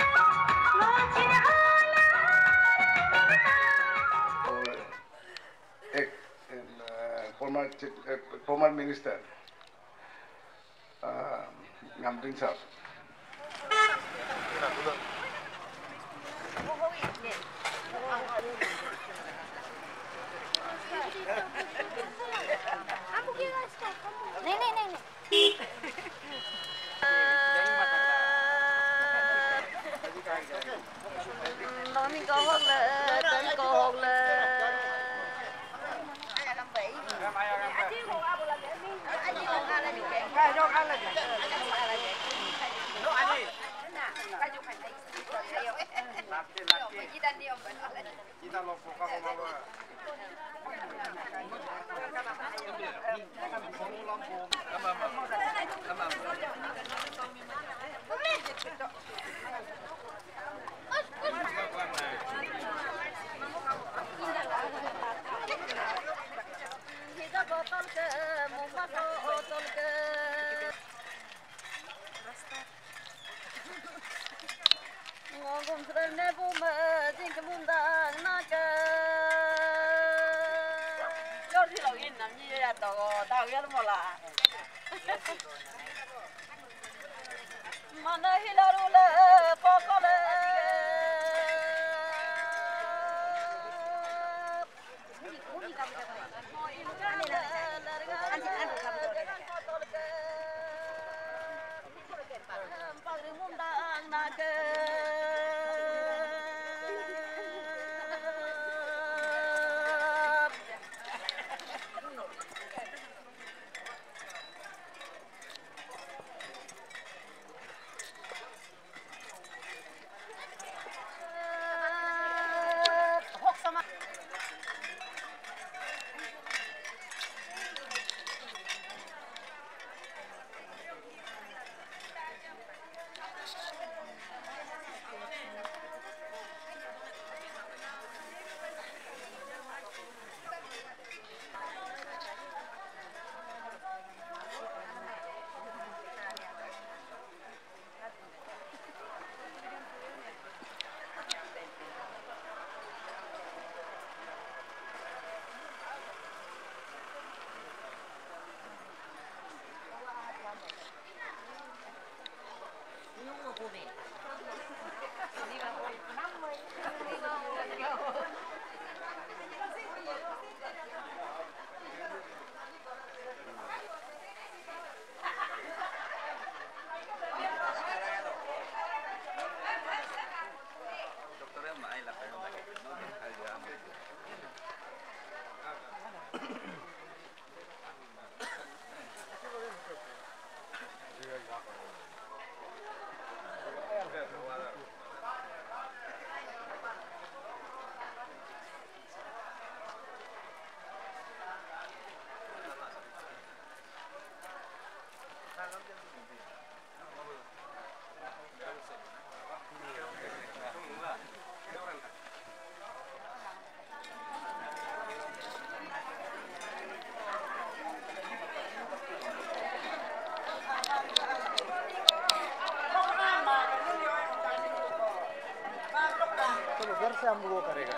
former minister, Ngamding sir. से हम वो करेगा।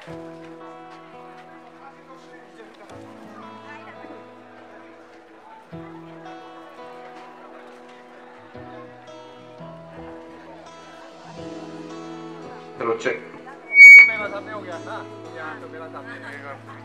चलो चेक मेरा सामने हो गया ना यहाँ तो मेरा सामने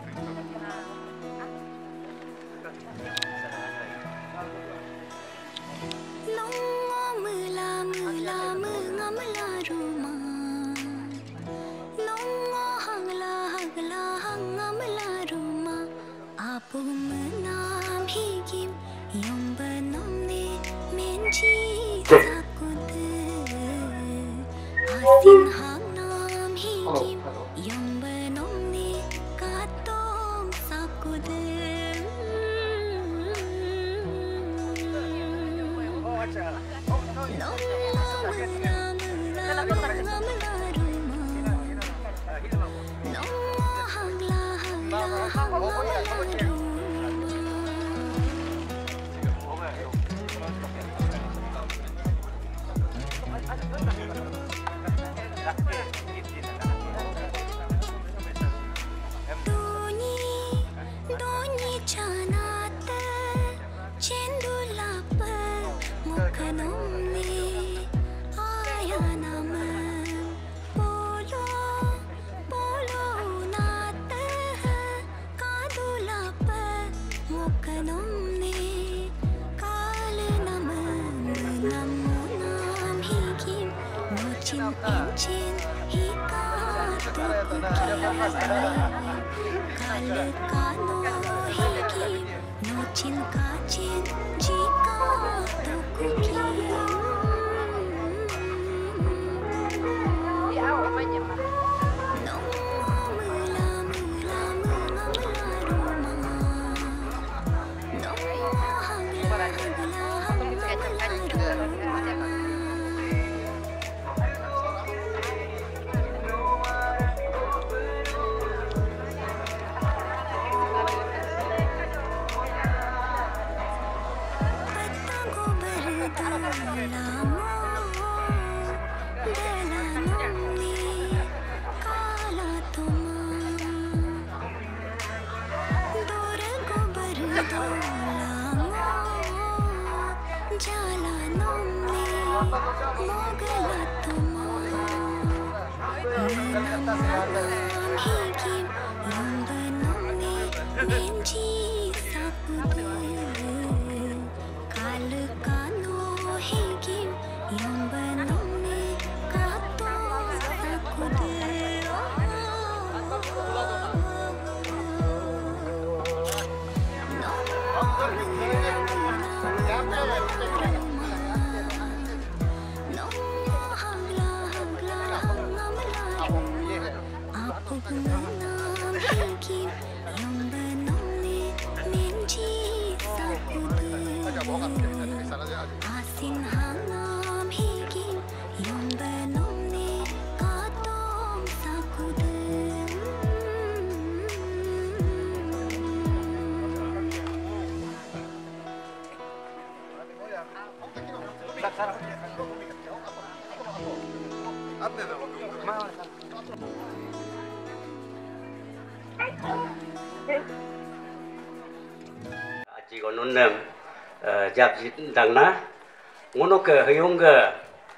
chỉ có nôn nệm giáp dịch đằng na ngono ke hayung ke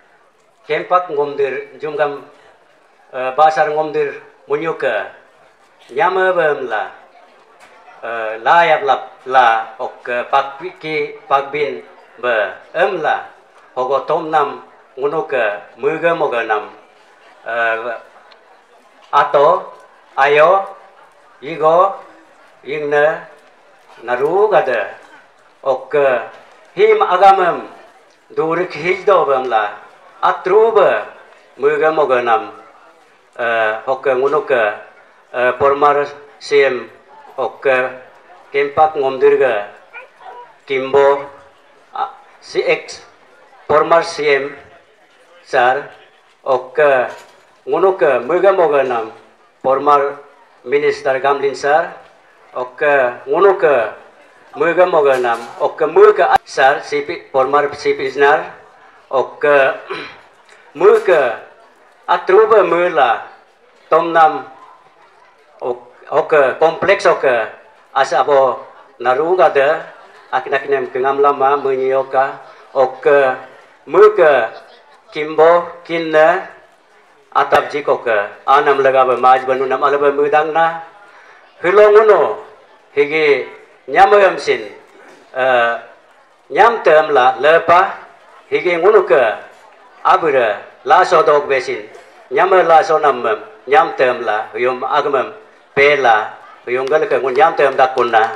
kempak ngomdir jumgam basar ngomdir munyo ke nyama bem la layak lap la ok pakki pakbin be la hogo tom nam ngono ke muga moga nam ato ayo igo ingna naru gada ok him agamam durik hijdo bamla atruba muga moga nam ok ngono ke pormar sim ok kempak ngomdirga kimbo CX pormar sim sar ok ngono ke muga moga nam pormar minister gamlin sar ok ngono ke muga moga nam ok muga sar CP pormar CP snar ok muga atruba mula tom nam ok kompleks ok asa abo naruga de akina kengam lama menyoka ok muka kimbo kinna atap jikoka anam lagaba maj banu nam alaba mudang na hilonguno higi nyamam sin nyam tem la lepa higi ngunuka abura la so dog besin nyam la so nam nyam tem la yum agmam pela yung galaka ngun nyam tem dakuna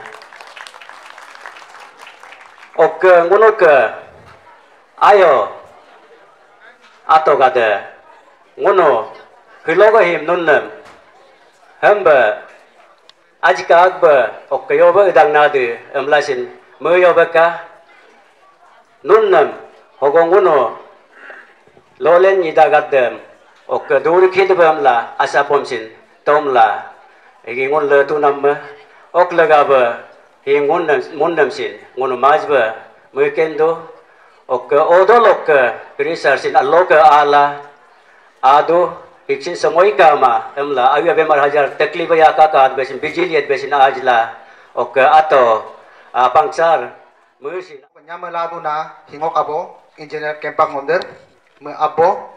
ok ngunuka ayo atau kata ngono hiloga him nunnam hamba ajika agba okyoba idang nadu amlasin moyoba ka nunnam hogong ngono lolen idagadam ok dur khidbam la asapomsin tomla egingon le tunam ok lagaba hingon munnam sin ngono majba mekendo ok odolok research aloka ala ado iksin samoy kama emla ayu bemar hajar taklif ya kakad besin bijiliyat besin ajla ok ato pangsar musin nyama ladu na hingok abo engineer kempak ngonder me abo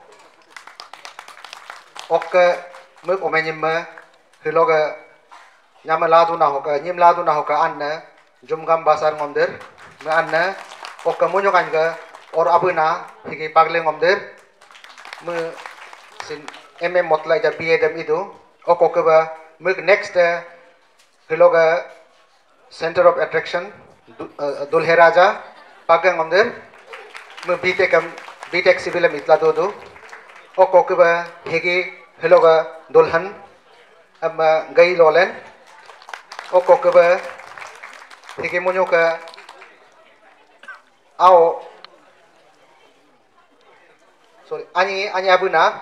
ok me omenyim me hiloga nyama ladu na hoka nyim ladu na hoka anna jumgam basar ngonder me anna ok munyo kanga or abuna higi pagle ngonder me sin motla ja dem itu ok ba me next hiloga center of attraction dulhe raja pagang ngonder me btech civil mitla do ok ba higi hiloga dulhan amma gai lolen ok ba higi munyo ka ao sorry ani abuna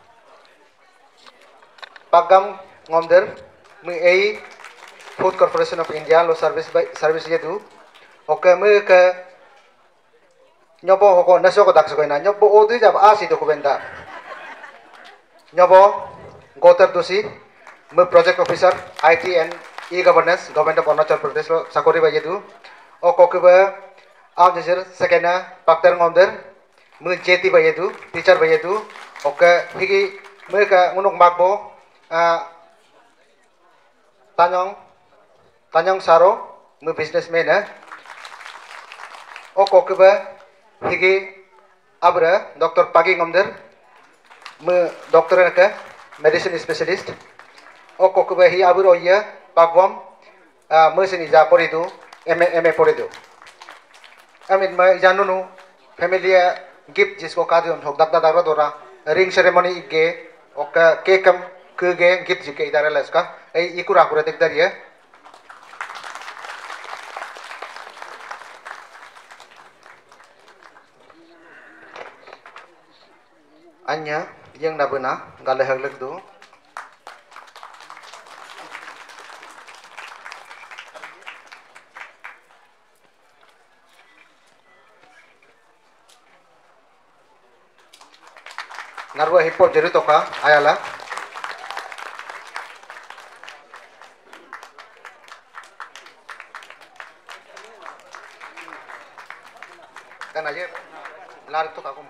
pagam ngomder me ei Food Corporation of India lo service yedu oke me ke nyobo hoko naso ko dakso na nyobo odu jab asi dokumenta nyobo gotar dosi me project officer IT and e-governance government of Arunachal Pradesh lo sakori ba yedu oko ke ba am jesir sekena pakter ngomder me jeti ba yedu teacher ba yedu oke higi me ka ngunuk magbo Tanyong Saro, me businessman oko ke ba higi abra Dr. Pagi ngomder me doktor ka medicine specialist oko ke ba hi abro ya pagwam me sini ja poridu MA poridu amin ma janunu family gift jisko kadun hok dak dak dora ring ceremony ige oka kekam kege gift jike idara laska ei ikura kura tek dar ya anya yang nabena gale haglek do narwa hip hop jerito ka ayala kan aja lar to ka kum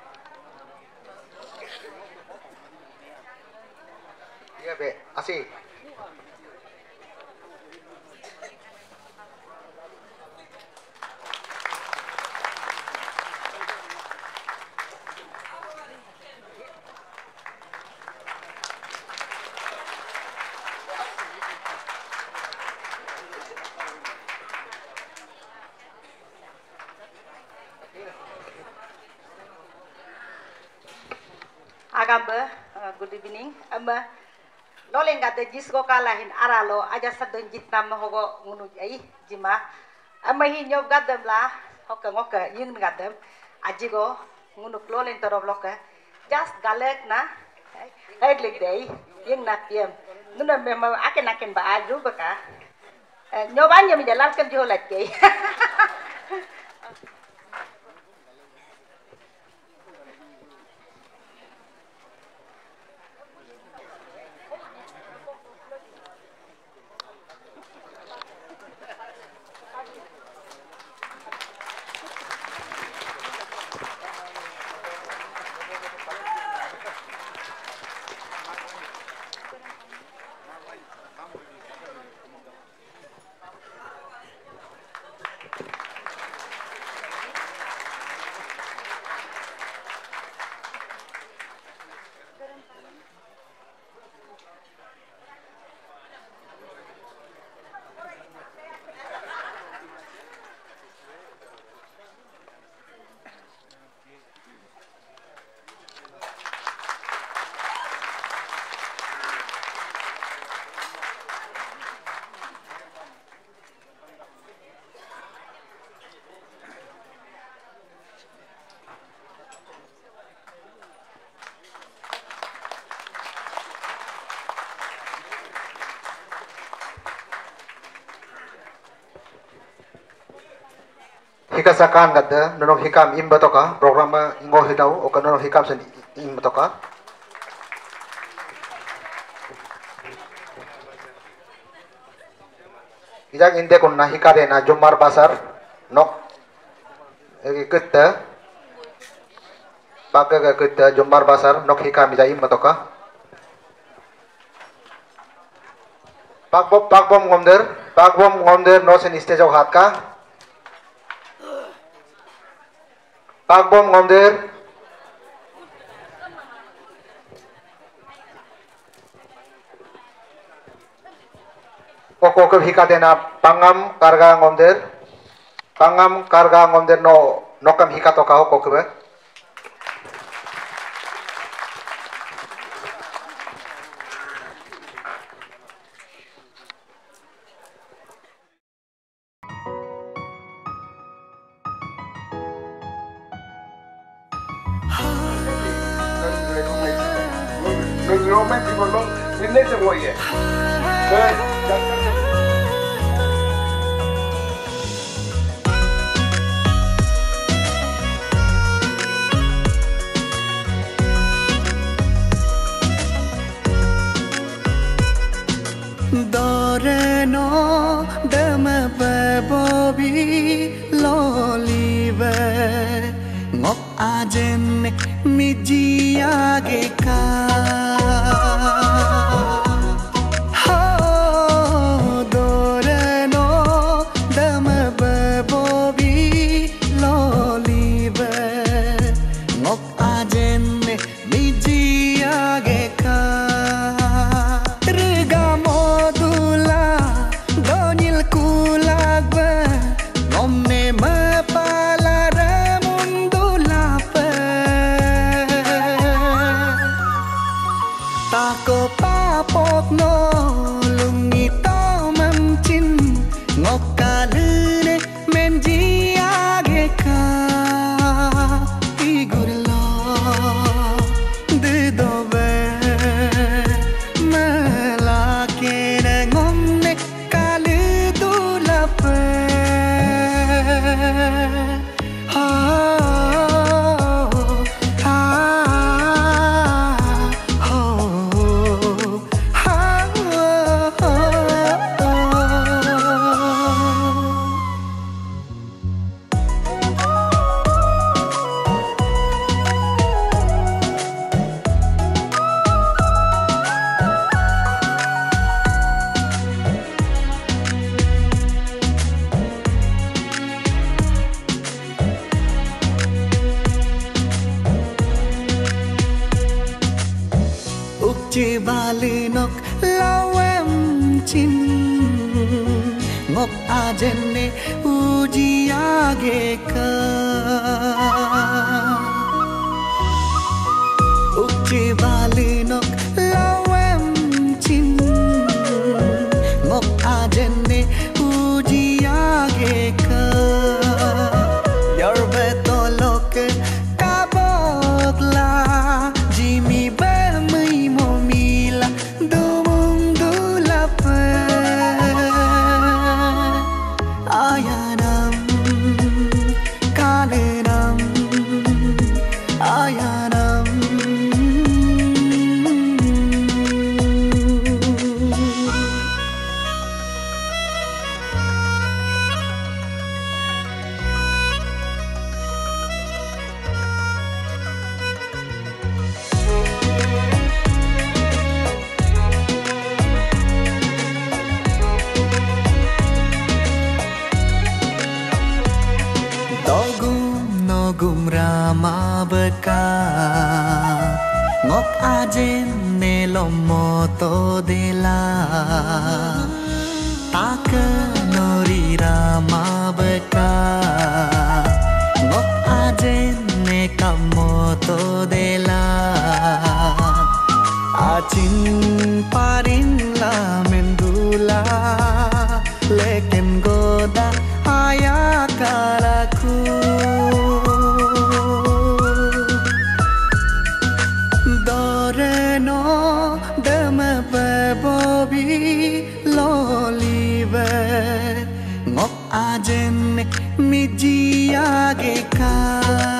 iya be asih Agamba, good evening. Noleng gade jisko kalahin aralo aja sadon jitnam hogo ngunu ai jima. Hi nyob gadam la hoka ngoka yung gadam ajigo ngunu lolen torob loka. Just galek na heglik dei yung na piem. Nuna mema aken ba aju baka. Nyobanya mi jalal kan jolat kei. hikasakan gada nonong hikam im batoka programa ingo hidau oka nonong hikam sen im batoka ijak inde konna hikade na Jumar Basar nok kutta paga kutta Jumar Basar nok hikam ija im batoka pakbom ngomder no sen stage hat ka pakbom ngomder Koko hikade na pangam karga ngomder no nokam hikato ka koko be Doreno dama babobi lolive ngok ajen miji ageka Doreno dama babobi lolive ngok ajen miji ageka Tako papok no lungi to mamcin ngokalune menji ageka igurlo didobe malakene ngomne kalu dulape Ukci balinok lawem cin ngok ajene uji ageka Ukci balinok lawem cin ngok ajene uji ageka Yar betolok kabotla jimi Nogum rama beka ngok ajen nelomo to dela tak nori rama beka ngok ajen ne kamo to dela acin parin la mendula leken goda aya kalaku Doreno dama babobi lolive ngok ajen miji bagaikan